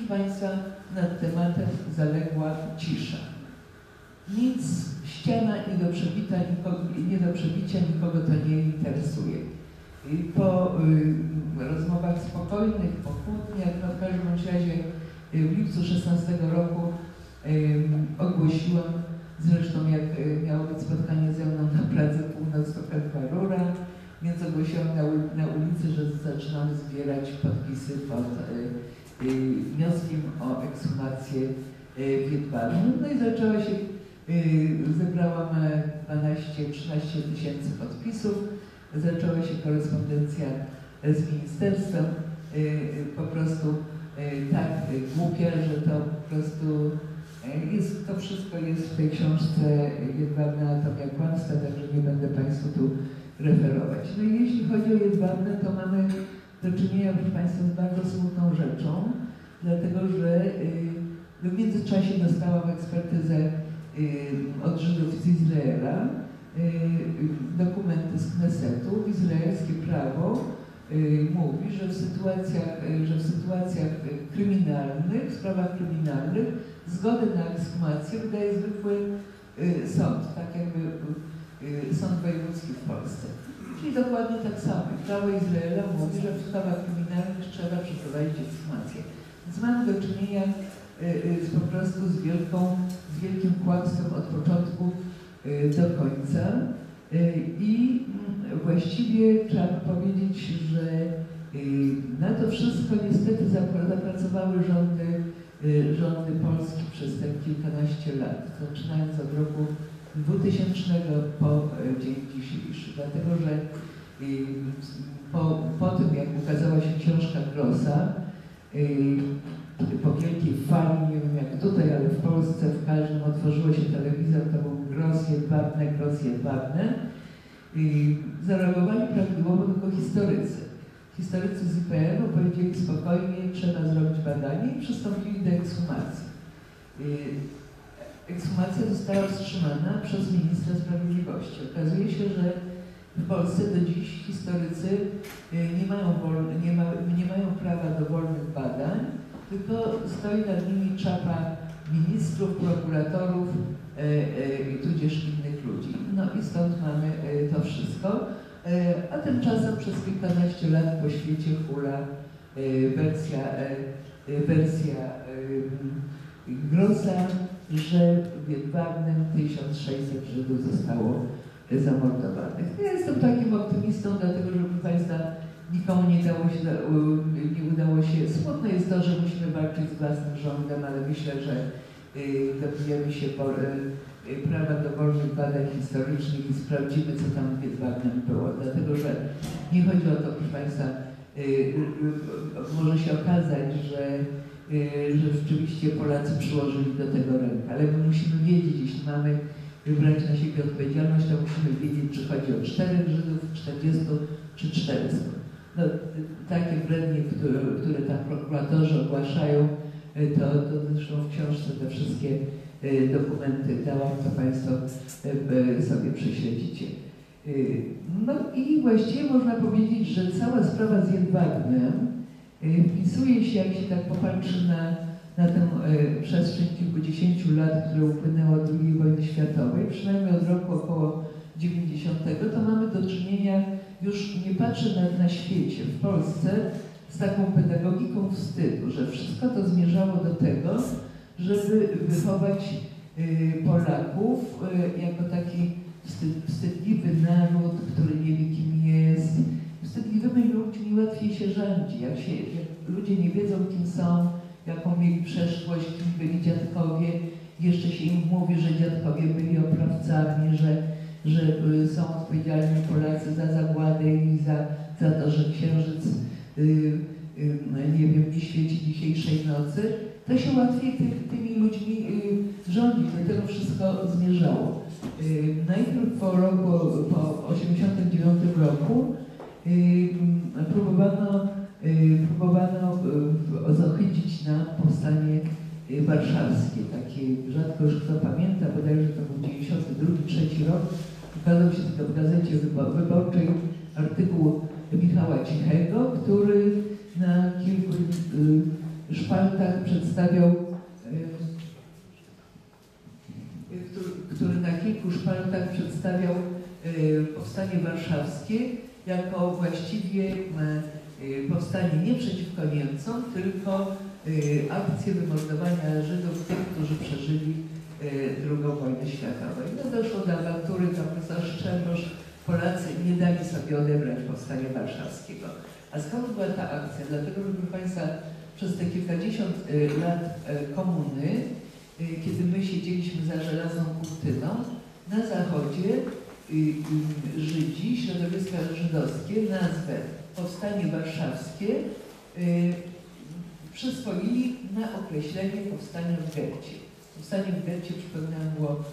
Państwa, nad tematem zaległa cisza. Nic, ściana nie do przebicia, nikogo to nie interesuje. I po rozmowach spokojnych, po kłótniach, no w każdym razie w lipcu 16 roku ogłosiłam, zresztą jak miało być spotkanie ze mną na Pladze Północ, to pewna rura, więc ogłosiłam na ulicy, że zaczynamy zbierać podpisy pod wnioskiem o ekshumację w Jedwabnem. No i zaczęła się, zebrałam 12-13 tysięcy podpisów, zaczęła się korespondencja z ministerstwem, po prostu tak głupia, że to po prostu to wszystko jest w tej książce Jedwabna Anatomia Kłamstwa, także nie będę Państwu tu referować. No i jeśli chodzi o Jedwabne, to mamy do czynienia, proszę Państwa, z bardzo smutną rzeczą, dlatego że w międzyczasie dostałam ekspertyzę od Żydów z Izraela, dokumenty z Knesetu. Izraelskie prawo mówi, że w sytuacjach kryminalnych, w sprawach kryminalnych, zgodę na ekshumację wydaje zwykły sąd, tak jakby sąd wojewódzki w Polsce. Czyli dokładnie tak samo. Prawo Izraela mówi, że w sprawach kryminalnych trzeba przeprowadzić ekshumację. Więc mamy do czynienia po prostu z wielkim kłamstwem od początku do końca. I właściwie trzeba powiedzieć, że na to wszystko niestety zapracowały rządy Polski przez te kilkanaście lat, zaczynając od roku 2000 po dzień dzisiejszy. Dlatego, że po tym, jak ukazała się książka Grossa, po wielkiej fali, nie wiem jak tutaj, ale w Polsce w każdym otworzyło się telewizor, to był Gross Jedwabne. Zareagowali prawidłowo tylko historycy. Historycy z IPN-u powiedzieli spokojnie, trzeba zrobić badanie i przystąpili do ekshumacji. Ekshumacja została wstrzymana przez ministra sprawiedliwości. Okazuje się, że w Polsce do dziś historycy nie mają prawa do wolnych badań, tylko stoi nad nimi czapa ministrów, prokuratorów, tudzież innych ludzi. No i stąd mamy to wszystko. A tymczasem przez kilkanaście lat po świecie hula wersja Grossa, że w Jedwabnem 1600 Żydów zostało zamordowanych. Ja jestem takim optymistą, dlatego że, proszę Państwa, nikomu nie udało się. Smutne jest to, że musimy walczyć z własnym rządem, ale myślę, że dobijemy się prawa do wolnych badań historycznych i sprawdzimy, co tam w Jedwabnem było. Dlatego, że nie chodzi o to, proszę Państwa, może się okazać, że rzeczywiście Polacy przyłożyli do tego rękę, ale my musimy wiedzieć, jeśli mamy wybrać na siebie odpowiedzialność, to musimy wiedzieć, czy chodzi o 4 Żydów, 40 czy 400. No, takie brednie, które tam prokuratorzy ogłaszają, to zresztą w książce te wszystkie dokumenty dałam, to Państwo sobie prześledzicie. No i właściwie można powiedzieć, że cała sprawa z Jedwabnem wpisuje się, jak się tak popatrzy na tę przestrzeń kilkudziesięciu lat, które upłynęło od II wojny światowej, przynajmniej od roku około 90, to mamy do czynienia, już nie patrzę na świecie, w Polsce, z taką pedagogiką wstydu, że wszystko to zmierzało do tego, żeby wychować Polaków jako taki wstydliwy naród, który nie wie, kim jest. Wstydliwymi ludźmi łatwiej się rządzi. Jak ludzie nie wiedzą, kim są, jaką mieli przeszłość, kim byli dziadkowie, jeszcze się im mówi, że dziadkowie byli oprawcami, że są odpowiedzialni Polacy za zagładę i za to, że księżyc nie wiem, nie świeci dzisiejszej nocy, to się łatwiej tymi ludźmi rządzi. Do tego wszystko zmierzało. Najpierw po 1989 roku próbowano zohydzić na powstanie warszawskie. Takie, rzadko już kto pamięta, bodajże to był 92-93 rok. Ukazał się tylko w Gazecie Wyborczej artykuł Michała Cichego, który na kilku szpaltach przedstawiał, który na kilku szpaltach przedstawiał powstanie warszawskie jako właściwie powstanie nie przeciwko Niemcom, tylko akcję wymordowania Żydów, tych, którzy przeżyli II wojnę światową. No doszło do awantury, tam profesor Szczębosz, Polacy nie dali sobie odebrać powstania warszawskiego. A skąd była ta akcja? Dlatego, że proszę Państwa, przez te kilkadziesiąt lat komuny, kiedy my siedzieliśmy za żelazną kurtyną, na zachodzie Żydzi, środowiska żydowskie, nazwę powstanie warszawskie przyswoili na określenie powstania w getcie. Powstanie w getcie, przypominam,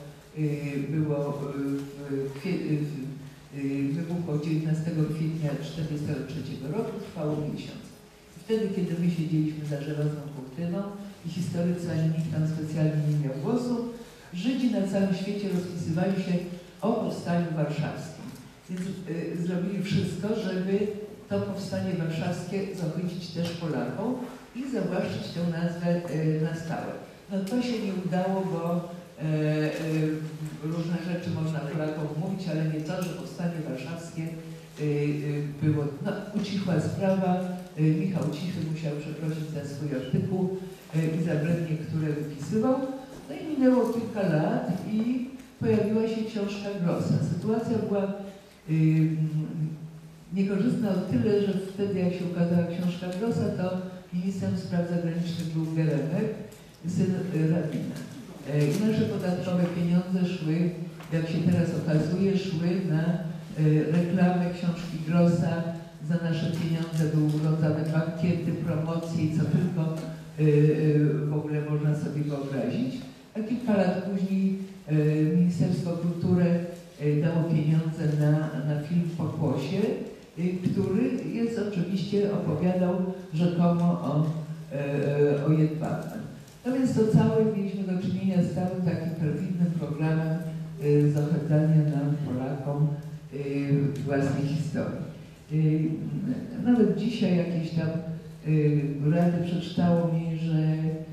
wybuchło 19 kwietnia 1943 roku, trwało miesiąc. Wtedy, kiedy my siedzieliśmy za żelazną kurtyną i historycy, ani nikt tam specjalnie nie miał głosu, Żydzi na całym świecie rozpisywali się o powstaniu warszawskim. Więc zrobili wszystko, żeby to powstanie warszawskie zachwycić też Polakom i zawłaszczyć tę nazwę na stałe. No to się nie udało, bo różne rzeczy można Polakom mówić, ale nie to, że powstanie warszawskie było, no, ucichła sprawa, Michał Cichy musiał przeprosić za swój artykuł i za brednie, które wypisywał. No i minęło kilka lat i pojawiła się książka Grossa. Sytuacja była niekorzystna o tyle, że wtedy, jak się ukazała książka Grossa, to ministrem spraw zagranicznych był Geremek, syn rabina. I nasze podatkowe pieniądze szły, jak się teraz okazuje, szły na reklamę książki Grossa. Za nasze pieniądze były urządzane bankiety, promocje i co tylko w ogóle można sobie wyobrazić. A kilka lat później Ministerstwo Kultury dało pieniądze na film Pokłosie, który jest oczywiście opowiadał rzekomo o Jedwabnem. No więc to całe mieliśmy do czynienia z całym takim perfidnym programem zohędzania nam, Polakom, własnej historii. Nawet dzisiaj jakieś tam rady przeczytało mi, że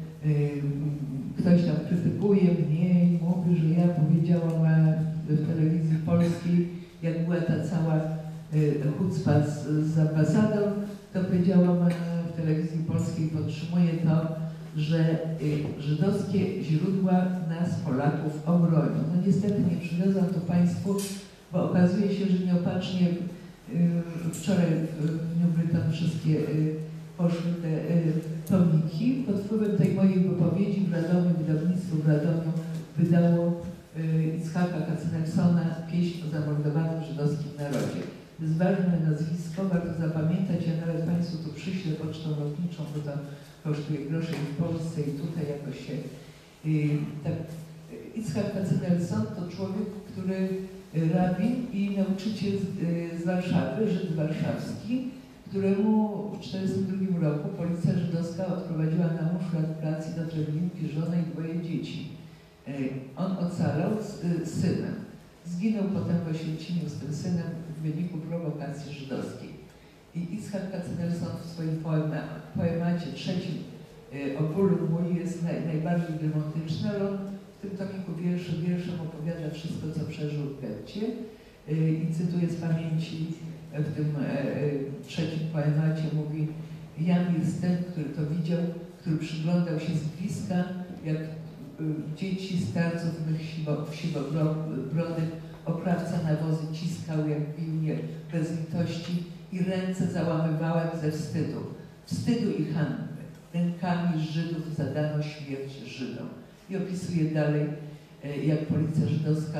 ktoś tam krytykuje mnie i mówi, że ja powiedziałam w telewizji polskiej, jak była ta cała chucpa z ambasadą, to powiedziałam w telewizji polskiej, podtrzymuję to, że żydowskie źródła nas, Polaków, obronią. No niestety nie przywiozłam to Państwu, bo okazuje się, że nieopatrznie wczoraj w Newbryton wszystkie poszły te tomiki. Pod wpływem tej mojej wypowiedzi w Radomiu, wydawnictwo w Radomiu wydało Itzhaka Katznelsona Pieśń o zamordowanym żydowskim narodzie. To jest ważne nazwisko, warto zapamiętać. Ja nawet Państwu tu przyślę pocztą lotniczą, bo to kosztuje grosze i w Polsce i tutaj jakoś się... Tak, Itzhak Katznelson to człowiek, który rabin i nauczyciel z Warszawy, Żyd warszawski, któremu w 1942 roku policja żydowska odprowadziła na muszlak pracy do Treblinki żonę i dwoje dzieci. On ocalał z synem. Zginął potem w Oświęcimiu z tym synem w wyniku prowokacji żydowskiej. I Itzhak Katznelson w swoim poemacie trzecim o bólu mój jest najbardziej dramatyczny, ale on w tym tomiku wierszem opowiada wszystko, co przeżył w getcie. I cytuję z pamięci, w tym trzecim poemacie mówi: Jan jest ten, który to widział, który przyglądał się z bliska, jak dzieci starców mych siwobrodych oprawca na wozy ciskał, jak bił je bez litości i ręce załamywałem ze wstydu. Wstydu i hańby. Rękami Żydów zadano śmierć Żydom. I opisuje dalej, jak policja żydowska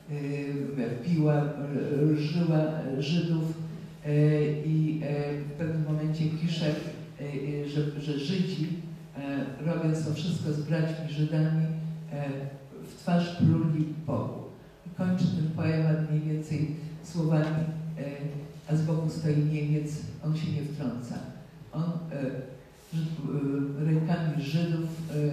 biła, żyła Żydów i w pewnym momencie pisze, że Żydzi, robiąc to wszystko z braćmi Żydami, w twarz pluli Bogu. I kończy ten poemat mniej więcej słowami: a z boku stoi Niemiec, on się nie wtrąca. On rękami Żydów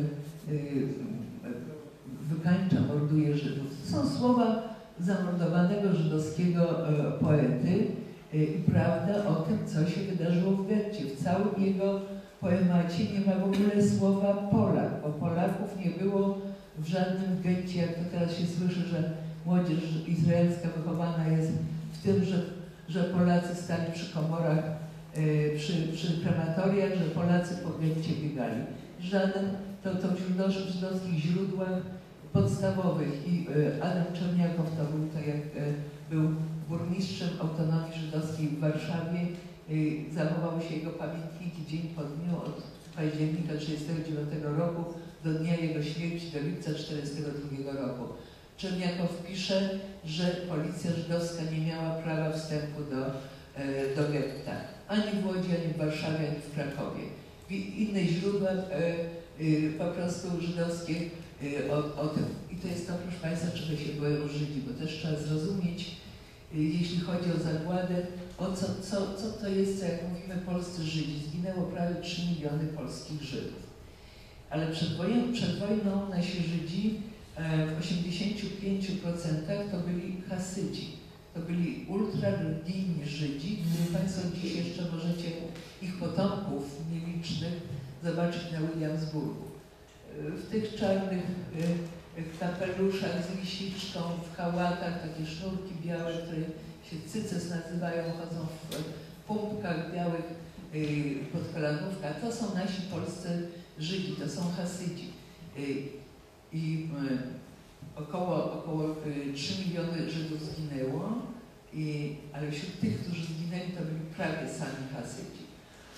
wykańcza, morduje Żydów. To są słowa zamordowanego żydowskiego poety i prawda o tym, co się wydarzyło w getcie, w całym jego poemacie nie ma w ogóle słowa Polak, bo Polaków nie było w żadnym getcie, jak to teraz się słyszy, że młodzież izraelska wychowana jest w tym, że Polacy stali przy komorach, przy krematoriach, że Polacy po getcie biegali. Żaden, to w żydowskich źródłach podstawowych i Adam Czerniakow to był, tak jak był burmistrzem autonomii żydowskiej w Warszawie, zachowały się jego pamiętniki dzień po dniu od października 1939 roku do dnia jego śmierci, do lipca 1942 roku. Czerniakow pisze, że policja żydowska nie miała prawa wstępu do getta. Ani w Łodzi, ani w Warszawie, ani w Krakowie. Inne źródła po prostu żydowskie o tym. I to jest to, proszę Państwa, czego się boją Żydzi, bo też trzeba zrozumieć, jeśli chodzi o zagładę, co to jest, co jak mówimy, polscy Żydzi. Zginęło prawie 3 miliony polskich Żydów. Ale przed wojną nasi Żydzi w 85% to byli Hasydzi. To byli ultrareligijni Żydzi, których Państwo dziś jeszcze możecie ich potomków nielicznych zobaczyć na Williamsburgu. W tych czarnych kapeluszach z lisiczką, w hałatach, takie sznurki białe, które się cyces nazywają, chodzą w pumpkach białych podkolanówkach. To są nasi polscy Żydzi, to są Hasydzi. I około 3 miliony Żydów zginęło, ale wśród tych, którzy zginęli, to byli prawie sami Hasydzi.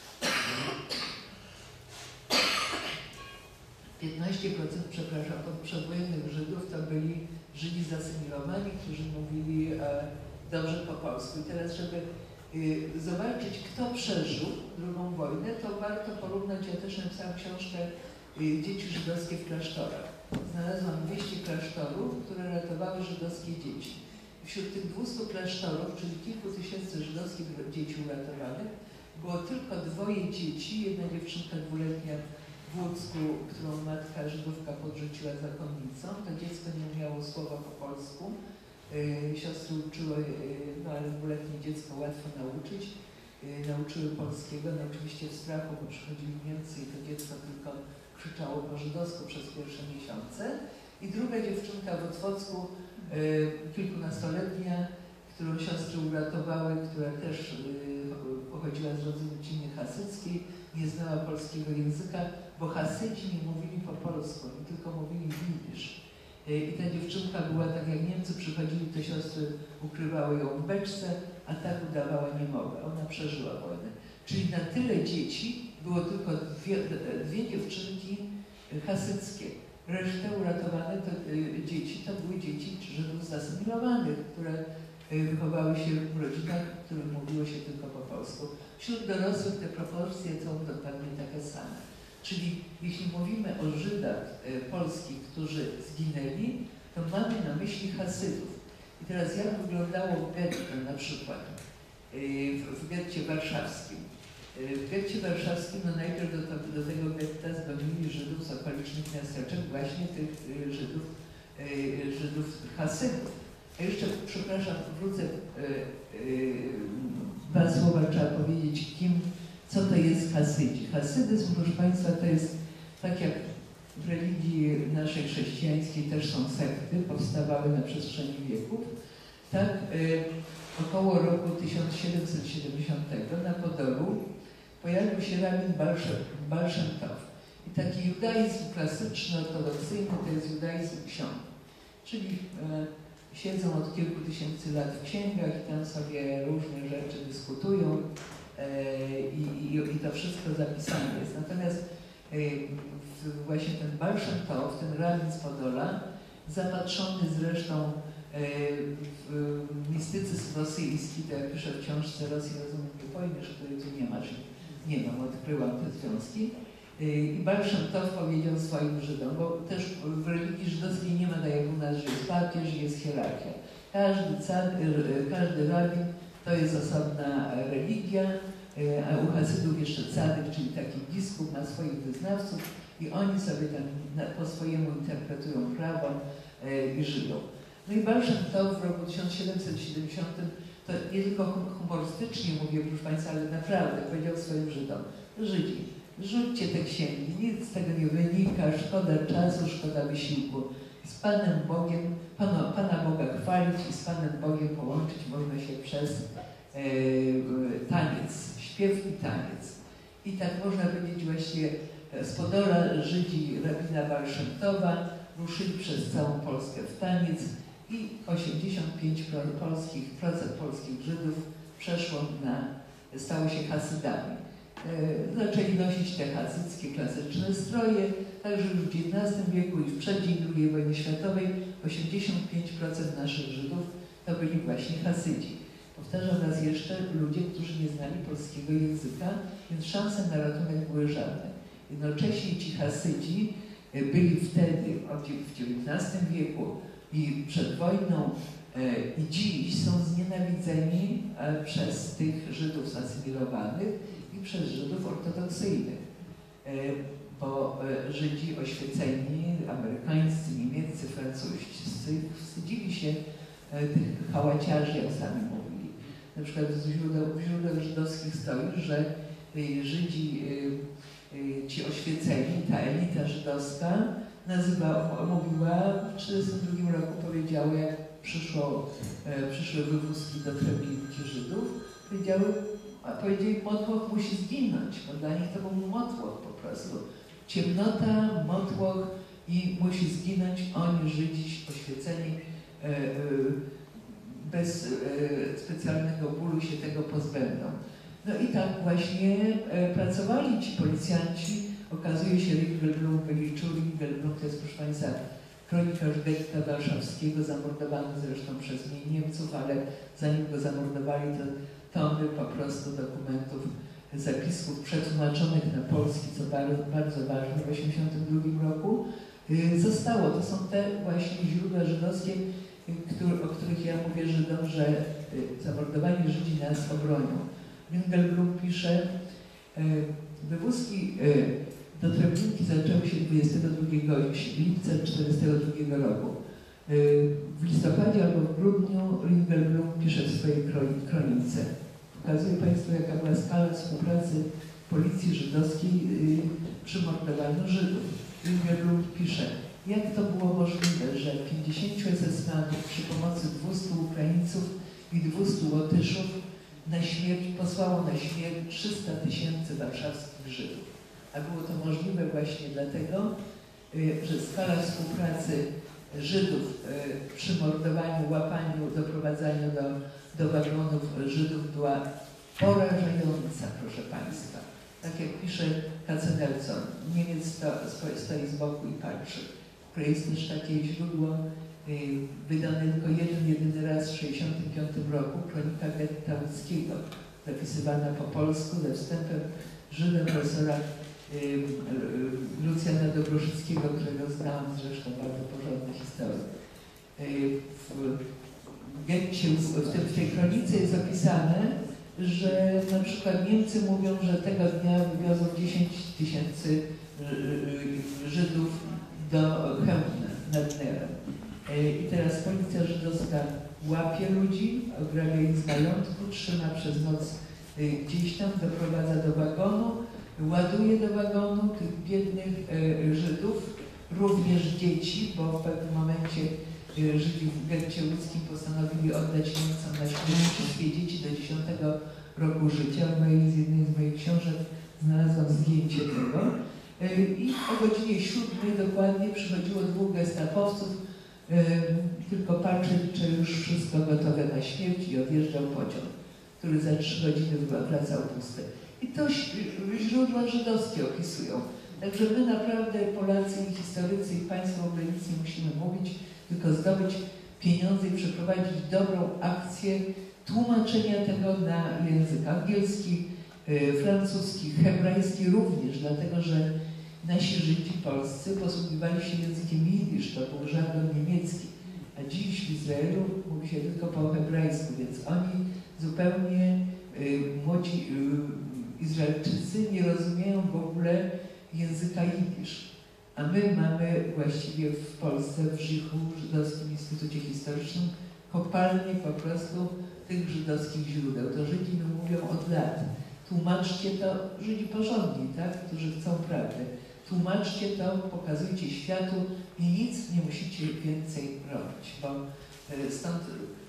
15%, przepraszam, przedwojennych Żydów to byli Żydzi zasymilowani, którzy mówili dobrze po polsku. I teraz, żeby zobaczyć, kto przeżył II wojnę, to warto porównać, ja też napisałam książkę Dzieci żydowskie w klasztorach. Znalazłam 200 klasztorów, które ratowały żydowskie dzieci. Wśród tych 200 klasztorów, czyli kilku tysięcy żydowskich dzieci uratowanych, było tylko 2 dzieci, jedna dziewczynka 2-letnia w Łódzku, którą matka Żydówka podrzuciła zakonnicą. To dziecko nie umiało słowa po polsku. Siostry uczyły, no ale 2-letnie dziecko łatwo nauczyć. Nauczyły polskiego, no oczywiście w strachu, bo przychodzili Niemcy i to dziecko tylko krzyczało po żydowsku przez pierwsze miesiące. I druga dziewczynka w Otwocku, kilkunastoletnia, którą siostry uratowały, która też pochodziła z rodziny hasyckiej, nie znała polskiego języka, bo Hasydzi nie mówili po polsku, oni tylko mówili jidysz. I ta dziewczynka była tak, jak Niemcy przychodzili, te siostry ukrywały ją w beczce, a tak udawała niemowę. Ona przeżyła wojnę. Czyli na tyle dzieci było tylko 2 dziewczynki hasyckie. Resztę uratowane dzieci to były dzieci Żydów zasymilowanych, które wychowały się w rodzinach, w których mówiło się tylko po polsku. Wśród dorosłych te proporcje są dokładnie takie same. Czyli jeśli mówimy o Żydach polskich, którzy zginęli, to mamy na myśli Hasydów. I teraz jak wyglądało getto na przykład w getcie warszawskim? W getcie warszawskim no najpierw do tego getta zgonili Żydów z okolicznych miasteczek, właśnie tych Żydów Hasydów. A jeszcze, przepraszam, wrócę, 2 słowa trzeba powiedzieć, co to jest Hasydzi. Hasydyzm, proszę Państwa, to jest tak jak w religii naszej chrześcijańskiej też są sekty, powstawały na przestrzeni wieków. Tak, około roku 1770 na Podoru pojawił się rabin Baal Shem Tov. I taki judaizm klasyczny, ortodoksyjny to jest judaizm ksiąg. Czyli siedzą od kilku tysięcy lat w księgach i tam sobie różne rzeczy dyskutują i to wszystko zapisane jest. Natomiast właśnie ten Baal Shem Tov, ten rabin z Podola, zapatrzony zresztą w mistycyzm rosyjski, to jak piszę w książce Rosji rozumiem nie pojmiesz, której tu nie masz. Nie wiem, odkryłam te związki. I Baal Shem Tov powiedział swoim Żydom, bo też w religii żydowskiej nie ma tak jak u nas, że jest papież i jest hierarchia. Każdy rabin to jest osobna religia, a u Hasydów jeszcze cadyk, czyli taki biskup, ma swoich wyznawców i oni sobie tam po swojemu interpretują prawo i żyją. No i Baal Shem Tov w roku 1770 to nie tylko humorystycznie mówię, proszę Państwa, ale naprawdę powiedział swoim Żydom: Żydzi, rzućcie te księgi, nic z tego nie wynika, szkoda czasu, szkoda wysiłku. Z Panem Bogiem, Pana Boga chwalić i z Panem Bogiem połączyć można się przez taniec, śpiew i taniec. I tak można powiedzieć właściwie z Podola Żydzi rabina Walszemtowa ruszyli przez całą Polskę w taniec i 85% polskich Żydów przeszło stało się Hasydami. Zaczęli nosić te hasyckie klasyczne stroje, także już w XIX wieku i w przeddzień II wojny światowej 85% naszych Żydów to byli właśnie Hasydzi. Powtarzam raz jeszcze, ludzie, którzy nie znali polskiego języka, więc szanse na ratunek były żadne. Jednocześnie ci Hasydzi byli wtedy, w XIX wieku i przed wojną i dziś są znienawidzeni przez tych Żydów zasymilowanych i przez Żydów ortodoksyjnych. Bo Żydzi oświeceni, amerykańscy, niemieccy, francuscy wstydzili się tych hałaciarzy, jak sami mówili. Na przykład w źródełach żydowskich stoi, że Żydzi, ci oświeceni, ta elita żydowska mówiła w 1932 roku, powiedziała, jak przyszły wywózki do Treblinki Żydów, powiedzieli, motłoch musi zginąć, bo dla nich to był motłoch po prostu. Ciemnota, motłoch i musi zginąć, oni Żydzi oświeceni bez specjalnego bólu się tego pozbędą. No i tak właśnie pracowali ci policjanci. Okazuje się, Ringelblum wyliczył, Ringelblum to jest, proszę Państwa, kronikarz getta warszawskiego, zamordowany zresztą przez Niemców, ale zanim go zamordowali, to tomy po prostu dokumentów, zapisków przetłumaczonych na polski, co bardzo ważne w 1982 roku, zostało. To są te właśnie źródła żydowskie, o których ja mówię Żydom, że zamordowani Żydzi nas obronią. Ringelblum pisze, wywózki do Treblinki zaczęły się 22 lipca 1942 roku. W listopadzie albo w grudniu Ringelblum pisze w swojej kronice. Pokazuje Państwu, jaka była skala współpracy policji żydowskiej przy mordowaniu Żydów. Ringelblum pisze, jak to było możliwe, że 50 SS-manów przy pomocy 200 Ukraińców i 200 Łotyszów posłało na śmierć 300 000 warszawskich Żydów. A było to możliwe właśnie dlatego, że skala współpracy Żydów przy mordowaniu, łapaniu, doprowadzaniu do wagonów Żydów była porażająca, proszę Państwa. Tak jak pisze Katzenelson, Niemiec stoi z boku i patrzy. W której jest też takie źródło wydane tylko jedyny raz w 1965 roku, kronika getta łódzkiego, zapisywana po polsku ze wstępem Żydem profesora Lucjana Dobroszyckiego, którego znałam zresztą, bardzo porządny historyk. W tej kronice jest zapisane, że na przykład Niemcy mówią, że tego dnia wywiozą 10 000 Żydów do Chełmna nad Nerem. I teraz policja żydowska łapie ludzi, ograbia ich z majątku, trzyma przez noc gdzieś tam, doprowadza do wagonu, ładuje do wagonu tych biednych Żydów, również dzieci, bo w pewnym momencie Żydzi w getcie łódzkim postanowili oddać Niemcom na śmierć wszystkie dzieci do 10 roku życia. W jednej z moich książek znalazłam zdjęcie tego. I o godzinie 7 dokładnie przychodziło 2 gestapowców, tylko patrzeć, czy już wszystko gotowe na śmierć, i odjeżdżał pociąg, który za 3 godziny wracał pusty. I to źródła żydowskie opisują. Także my naprawdę, Polacy i historycy i Państwo, w ogóle nic nie musimy mówić, tylko zdobyć pieniądze i przeprowadzić dobrą akcję tłumaczenia tego na język angielski, francuski, hebrajski również, dlatego że nasi Żydzi polscy posługiwali się językiem jidysz, to był żargon niemiecki, a dziś w Izraelu mówi się tylko po hebrajsku, więc oni zupełnie, młodzi Izraelczycy nie rozumieją w ogóle języka jidysz. A my mamy właściwie w Polsce, w Żichu, w Żydowskim Instytucie Historycznym, kopalnię po prostu tych żydowskich źródeł. To Żydzi mówią od lat. Tłumaczcie to, Żydzi porządni, tak? Którzy chcą prawdy. Tłumaczcie to, pokazujcie światu i nic nie musicie więcej robić, bo stąd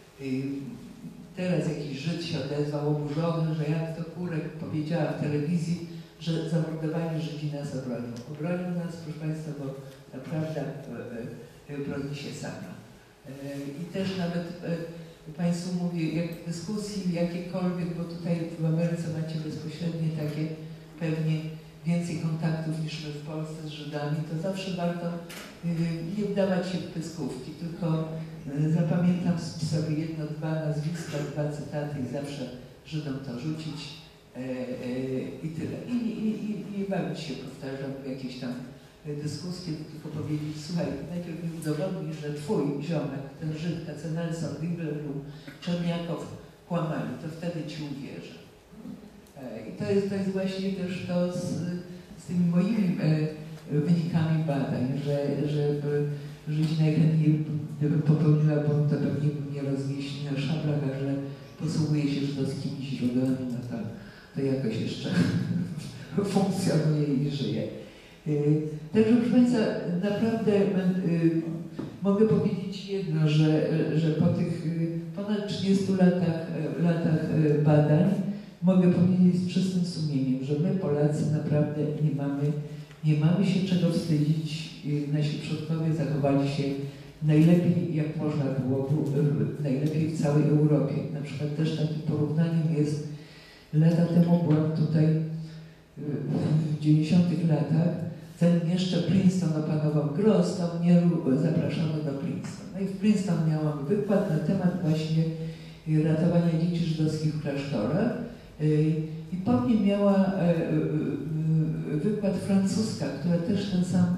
teraz jakiś Żyd się odezwał oburzony, że jak to Kurek powiedziała w telewizji, że zamordowani Żydzi nas obronią. Obronią nas, proszę Państwa, bo naprawdę broni się sama. I też nawet Państwu mówię, jak w dyskusji jakiekolwiek, bo tutaj w Ameryce macie bezpośrednie takie pewnie więcej kontaktów niż my w Polsce z Żydami, to zawsze warto nie wdawać się w pyskówki, tylko zapamiętam sobie jedno, dwa nazwiska, dwa cytaty i zawsze Żydom to rzucić i tyle. I nie bawić się, powtarzam, w jakieś tam dyskusje, tylko powiedzieć, słuchaj, najpierw mi udowodnij, że twój ziomek, ten Żyd, K.C. Nelson, Ribleru, Czerniakow kłamali, to wtedy ci uwierzę. I to jest właśnie też to z tymi moimi wynikami badań, że Żydzi najchętniej, gdybym popełniła błąd, to pewnie bym nie rozwieśli na szablach, a że posługuje się żydowskimi źródłami, no to jakoś jeszcze funkcjonuje i żyje. Także proszę Państwa, naprawdę mogę powiedzieć jedno, że po tych ponad 30 latach badań mogę powiedzieć z czystym sumieniem, że my Polacy naprawdę nie mamy się czego wstydzić. Nasi przodkowie zachowali się najlepiej jak można było, najlepiej w całej Europie. Na przykład też takim porównaniem jest, lata temu byłam tutaj w 90 latach, zanim jeszcze Princeton opanował Gross, to mnie zapraszano do Princeton. No i w Princeton miałam wykład na temat właśnie ratowania dzieci żydowskich w klasztorach i po mnie miała wykład francuska, która też ten sam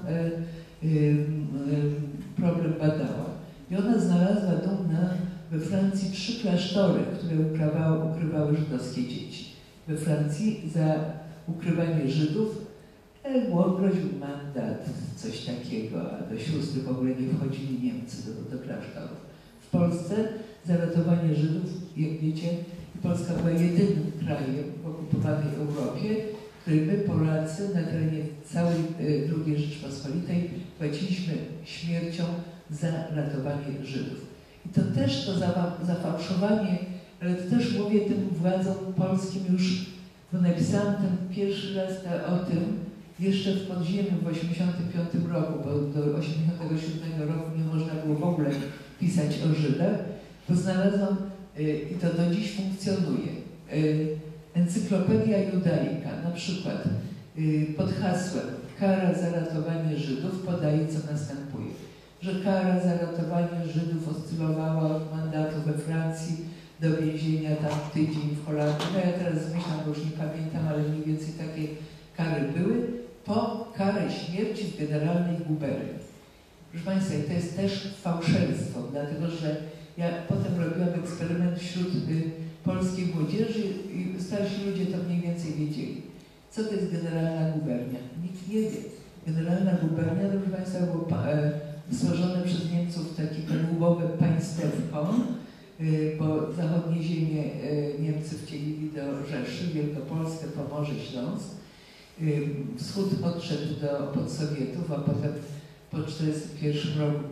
problem badała. I ona znalazła we Francji 3 klasztory, które ukrywały żydowskie dzieci. We Francji za ukrywanie Żydów groził mandat, coś takiego, a do sióstr w ogóle nie wchodzili Niemcy do klasztorów. W Polsce za ratowanie Żydów, jak wiecie, Polska była jedynym krajem w okupowanej Europie, w którym my Polacy na terenie całej II Rzeczpospolitej płaciliśmy śmiercią za ratowanie Żydów. I to też to zafałszowanie, ale to też mówię tym władzom polskim już, bo napisałam ten pierwszy raz o tym jeszcze w podziemiu w 1985 roku, bo do 1987 roku nie można było w ogóle pisać o Żydach, bo znalazłam, i to do dziś funkcjonuje, Encyklopedia Judaika, na przykład pod hasłem kara za ratowanie Żydów podaje, co następuje. Że kara za ratowanie Żydów oscylowała od mandatu we Francji do więzienia tam tydzień w Holandii. No ja teraz zmyślam, bo już nie pamiętam, ale mniej więcej takie kary były, po karę śmierci w generalnej guberni. Proszę Państwa, to jest też fałszerstwo, dlatego że ja potem robiłam eksperyment wśród polskiej młodzieży i starsi ludzie to mniej więcej wiedzieli. Co to jest generalna gubernia? Nikt nie wie. Generalna gubernia, proszę Państwa, było stworzone przez Niemców takie perłubowe państewko, bo zachodnie ziemie Niemcy wcielili do Rzeszy, Wielkopolskę, Pomorze, Śląsk. Wschód odszedł do podsowietów, a potem po 1941 roku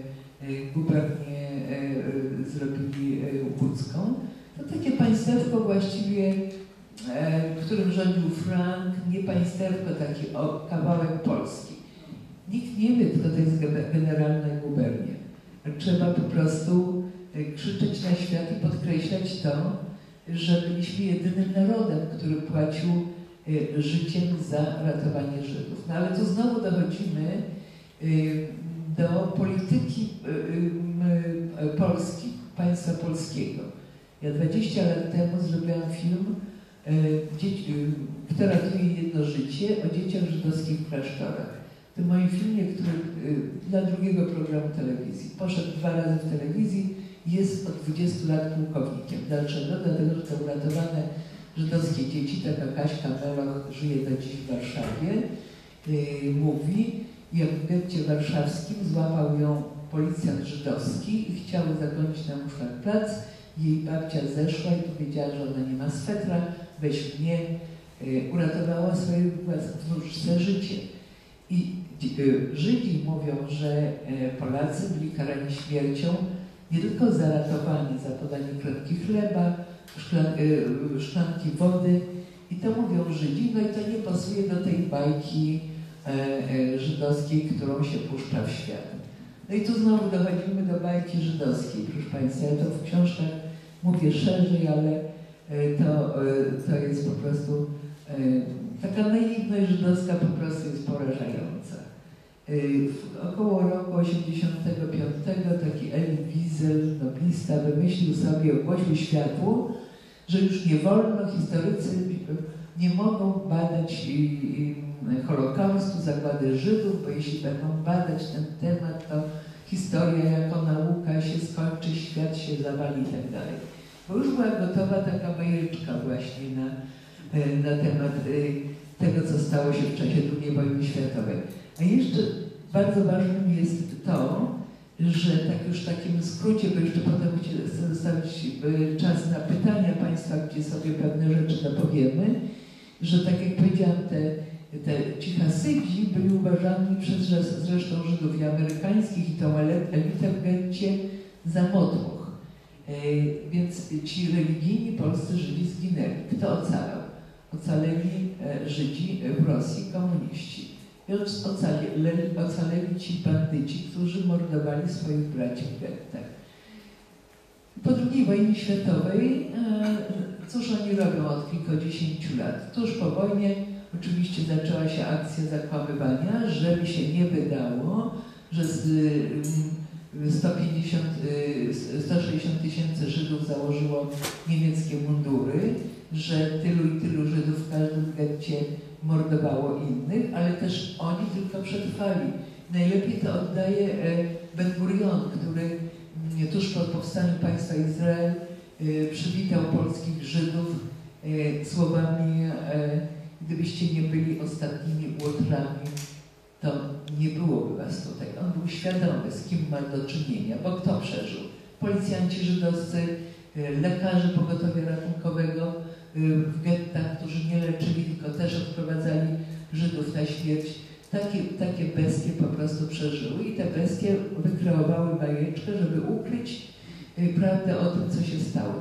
gubernię zrobili łódzką. To takie państewko właściwie, którym rządził Frank, nie państewko, taki kawałek Polski. Nikt nie wie, kto to jest generalna gubernia. Trzeba po prostu krzyczeć na świat i podkreślać to, że byliśmy jedynym narodem, który płacił życiem za ratowanie Żydów. No ale tu znowu dochodzimy do polityki Polski, państwa polskiego. Ja 20 lat temu zrobiłam film Kto ratuje jedno życie, o dzieciach żydowskich w klasztorach. W tym moim filmie, który dla drugiego programu telewizji poszedł 2 razy w telewizji, jest od 20 lat pułkownikiem. Dlaczego? Dlatego, że te uratowane żydowskie dzieci, taka Kaśka Meloch żyje do dziś w Warszawie, mówi, jak w getcie warszawskim złapał ją policjant żydowski i chciały zakończyć na Muszlak Plac. Jej babcia zeszła i powiedziała, że ona nie ma swetra, weź mnie, uratowała swoje wnuczce życie. I Żydzi mówią, że Polacy byli karani śmiercią nie tylko za ratowanie, za podanie kropki chleba, szklanki wody. I to mówią Żydzi, no i to nie pasuje do tej bajki żydowskiej, którą się puszcza w świat. No i tu znowu dochodzimy do bajki żydowskiej, proszę Państwa. Ja to w książkach mówię szerzej, ale to jest po prostu taka naiwność żydowska po prostu jest porażająca. Około roku 85 taki Elie Wiesel, noblista, wymyślił sobie, ogłosił światu, że już nie wolno, historycy nie mogą badać Holokaustu, zagłady Żydów, bo jeśli będą badać ten temat, to historia jako nauka się skończy, świat się zawali i tak dalej. Bo już była gotowa taka bajeczka właśnie na temat tego, co stało się w czasie II wojny światowej. A jeszcze bardzo ważnym jest to, że tak już w takim skrócie, bo jeszcze potem chcę zostawić czas na pytania Państwa, gdzie sobie pewne rzeczy dopowiemy, że tak jak powiedziałam, ci Hasydzi byli uważani przez zresztą Żydów i amerykańskich i tą elitę w getcie za motłoch. Więc ci religijni polscy Żydzi zginęli. Kto ocalał? Ocaleli Żydzi w Rosji, komuniści. Więc ocaleli ci bandyci, którzy mordowali swoich braci w gettach. Po II wojnie światowej, cóż oni robią od kilkudziesięciu lat? Tuż po wojnie oczywiście zaczęła się akcja zakłamywania, żeby się nie wydało, że 160 tysięcy Żydów założyło niemieckie mundury, że tylu i tylu Żydów w każdym getcie mordowało innych, ale też oni tylko przetrwali. Najlepiej to oddaje Ben-Gurion, który tuż po powstaniu państwa Izrael przywitał polskich Żydów słowami: gdybyście nie byli ostatnimi łotrami, to nie byłoby was tutaj. On był świadomy, z kim ma do czynienia, bo kto przeżył? Policjanci żydowscy, lekarze pogotowia ratunkowego w gettach, którzy nie leczyli, tylko też odprowadzali Żydów na śmierć. Takie bestie po prostu przeżyły i te bestie wykreowały bajeczkę, żeby ukryć prawdę o tym, co się stało.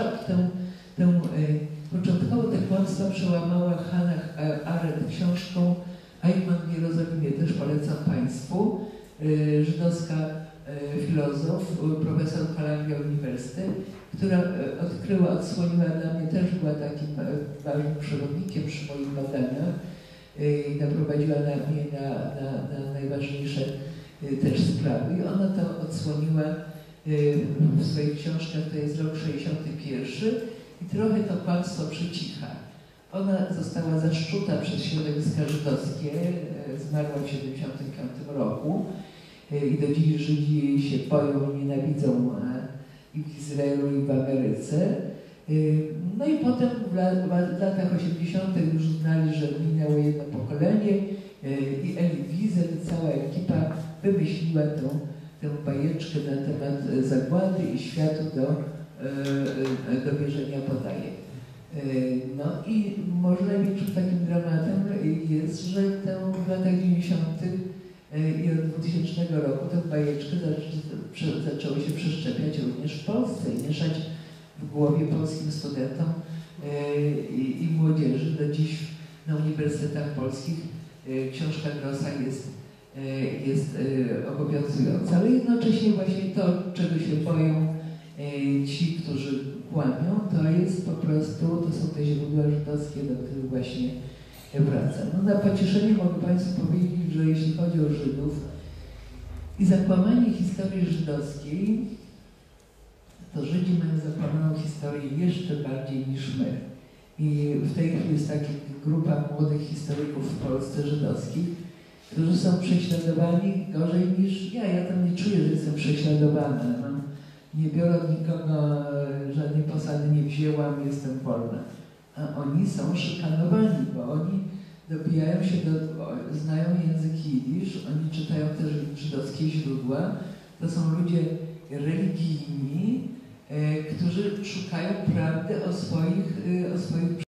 Początkowo te kłamstwa przełamała Hannah Arendt książką Eichmann w Jerozolimie, też polecam Państwu, żydowska filozof, profesor Columbia University, która odsłoniła dla mnie, też była takim ważnym przewodnikiem przy moich badaniach i naprowadziła mnie na najważniejsze też sprawy. I ona to odsłoniła w swoich książkach, to jest rok 61 i trochę to kłamstwo przycicha. Ona została zaszczuta przez środowiska żydowskie, zmarła w 75 roku i do dziś Żydzi jej się boją i nienawidzą i w Izraelu, i w Ameryce. No i potem w latach 80. już uznali, że minęło jedno pokolenie i Elie Wiesel i cała ekipa wymyśliła tę bajeczkę na temat zagłady i światu do wierzenia podaje. No i może największym takim dramatem jest, że w latach 90. i od 2000 roku tę bajeczkę zaczęło się przeszczepiać również w Polsce i mieszać w głowie polskim studentom i młodzieży. Do dziś na uniwersytetach polskich książka Grossa jest obowiązująca, ale jednocześnie właśnie to, czego się boją ci, którzy kłamią, to jest po prostu, to są te źródła żydowskie, do których właśnie wracam. No, na pocieszenie mogę Państwu powiedzieć, że jeśli chodzi o Żydów i zakłamanie historii żydowskiej, to Żydzi mają zakłamaną historię jeszcze bardziej niż my. I w tej chwili jest taka grupa młodych historyków w Polsce żydowskich, którzy są prześladowani gorzej niż ja. Ja tam nie czuję, że jestem prześladowana. Nie biorę od nikogo, żadnej posady nie wzięłam, jestem wolna. A oni są szykanowani, bo oni dobijają się znają język jidysz, oni czytają też żydowskie źródła. To są ludzie religijni, którzy szukają prawdy o swoich